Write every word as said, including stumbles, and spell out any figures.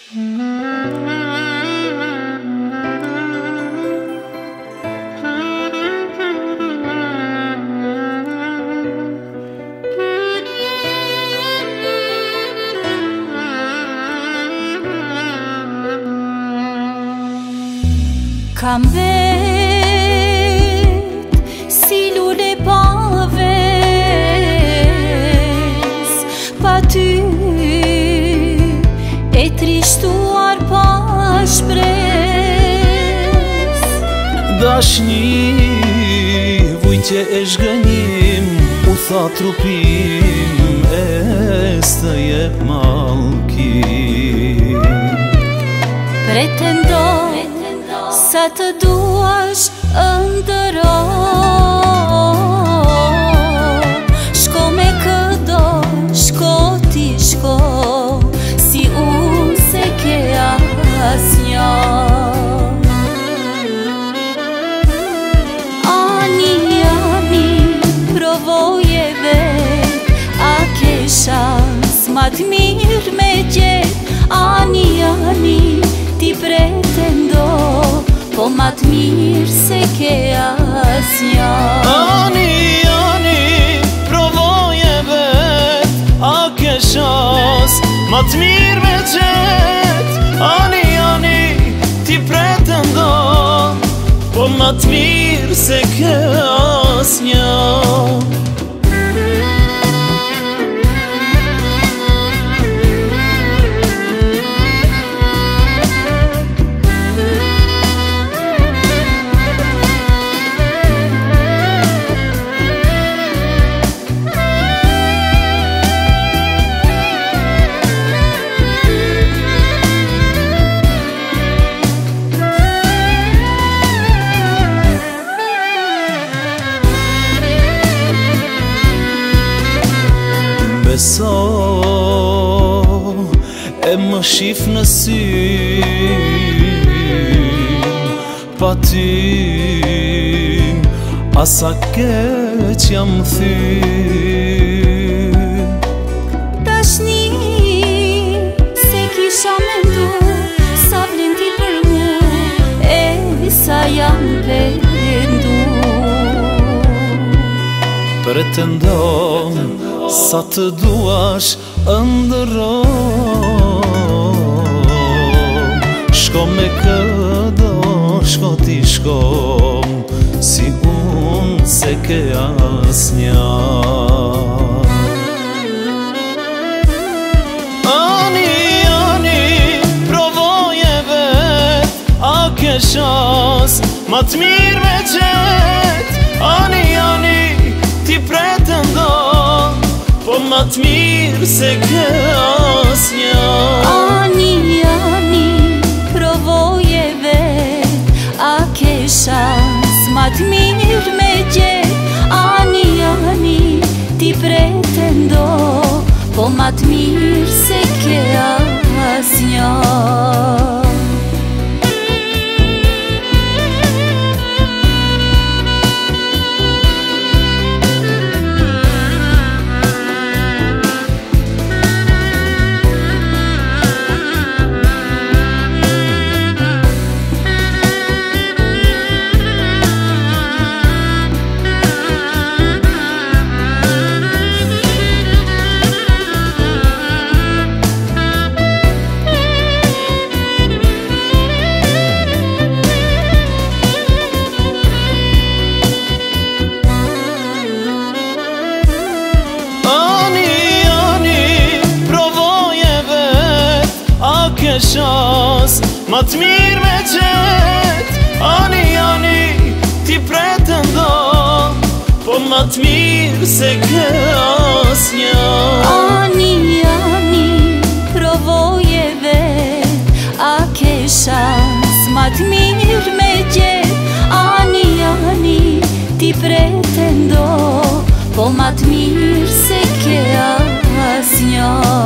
Kam vet si lule pa ves, pa ty e trishtuar pa shpres. Dashni, vujtje e shgënjim, u tha trupim e së jep mallkim. Pretendo sa të duash ëndëro, shko me këdo, shko ti shko, si unë se ke asnjë. Ani, ani, provoje vet, a ke shans ma t'mirë me gjet. Ani, ani, ti pretendo, po ma t'mirë se ke asnjë. Ani, ani, provoje vet, a ke shans ma t'mirë me gjet. Ani, ani, ti pretendo, po ma t'mirë se ke asnjë. Beso, e më shif në sy, pa ty asa keq jam thy. Tashni se kisha mendu, sa vlen ti për mu, e sa jam pendu. Pretendo sa të duash ëndëro, shko me këdo, shko ti shko, si unë se ke asnjë. Ani, ani, provoje vet, a ke shans ma t'mirë me gjet. Ani, ani, ti pretendo, po ma t'mirë se ke asnjë. Ani, ani, provoje vet, a ke shans ma t'mirë me gjet. Ani, ani, ti pretendo, po ma t'mirë se ke asnjë. Shans ma t'mirë me gjet. Ani, ani, ti pretendo, po ma t'mirë se ke asnjë. Ani, ani, provoje vet, a ke shans ma t'mirë me gjet. Ani, ani, ti pretendo, po ma t'mirë se ke asnjë.